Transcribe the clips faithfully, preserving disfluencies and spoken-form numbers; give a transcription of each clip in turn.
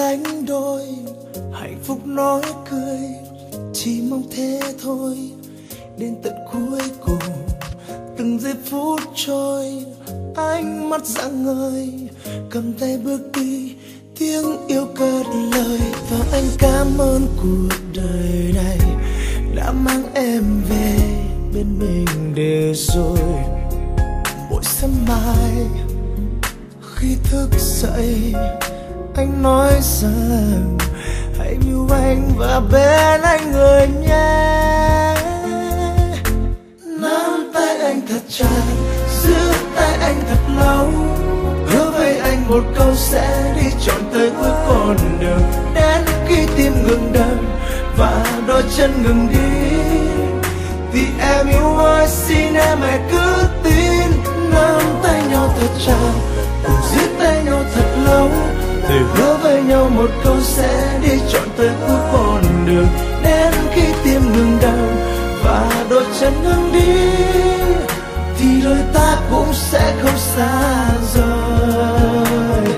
sánh đôi, hạnh phúc nói cười, chỉ mong thế thôi. Đến tận cuối cùng, từng giây phút trôi, ánh mắt rạng ngời, cầm tay bước đi, tiếng yêu cất lời. Và anh cảm ơn cuộc đời này đã mang em về bên mình để rồi. Mỗi sớm mai khi thức dậy, anh nói rằng hãy yêu anh và bên anh người nhé. Nắm tay anh thật chặt, giữ tay anh thật lâu, hứa với anh một câu sẽ đi trọn tới cuối con đường. Đến khi tim ngừng đập và đôi chân ngừng đi, thì em yêu ơi xin em hãy cứ tin. Nắm tay nhau thật chặt, cùng giữ tay nhau thật lâu, thề hứa với nhau một câu sẽ đi trọn tới cuối con đường. Đến khi tim ngừng đập và đôi chân ngừng đi, thì đôi ta cũng sẽ không xa rời.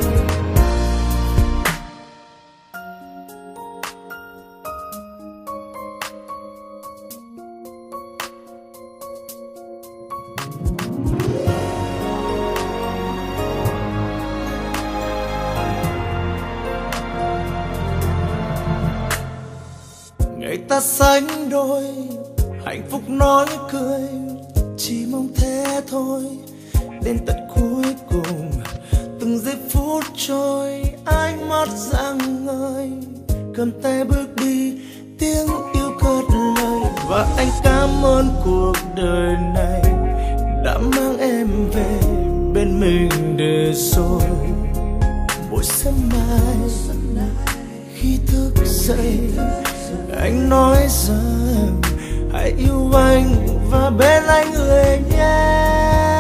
Ngày ta sánh đôi, hạnh phúc nói cười, chỉ mong thế thôi. Đến tận cuối cùng, từng giây phút trôi, ánh mắt rạng ngời, cầm tay bước đi, tiếng yêu cất lời. Và anh cảm ơn cuộc đời này đã mang em về bên mình để rồi. Mỗi sớm mai khi thức dậy, anh nói rằng hãy yêu anh và bên anh người nhé.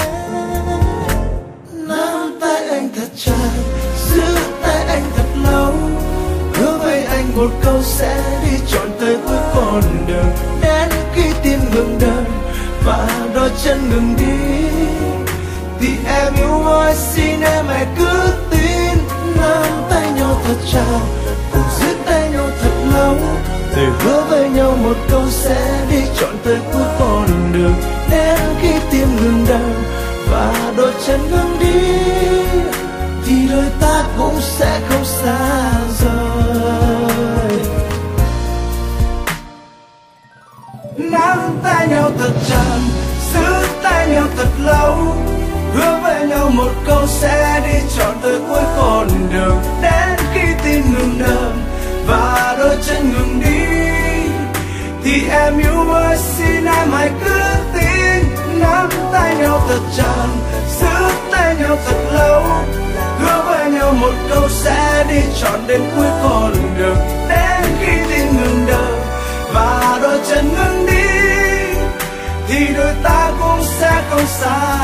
Nắm tay anh thật chặt, giữ tay anh thật lâu, hứa với anh một câu sẽ đi trọn tới cuối con đường. Đến khi tim ngừng đập và đôi chân ngừng đi, thì em yêu ơi xin em hãy cứ tin. Nắm tay nhau thật chặt, cùng giữ tay nhau thật lâu, thề hứa với nhau một câu sẽ đi trọn tới cuối con đường. Đến khi tim ngừng đập và đôi chân ngừng đi, thì đôi ta cũng sẽ không xa rời. Nắm tay nhau thật chặt, giữ tay nhau thật lâu, hứa với nhau một câu sẽ đi trọn tới cuối con đường. Đến khi tim ngừng đập và đôi chân ngừng đi, thì em yêu ơi xin em hãy cứ tin. Nắm tay nhau thật chặt, giữ tay nhau thật lâu, hứa với nhau một câu sẽ đi trọn đến cuối con đường. Đến khi tim ngừng đập và đôi chân ngừng đi, thì đôi ta cũng sẽ không xa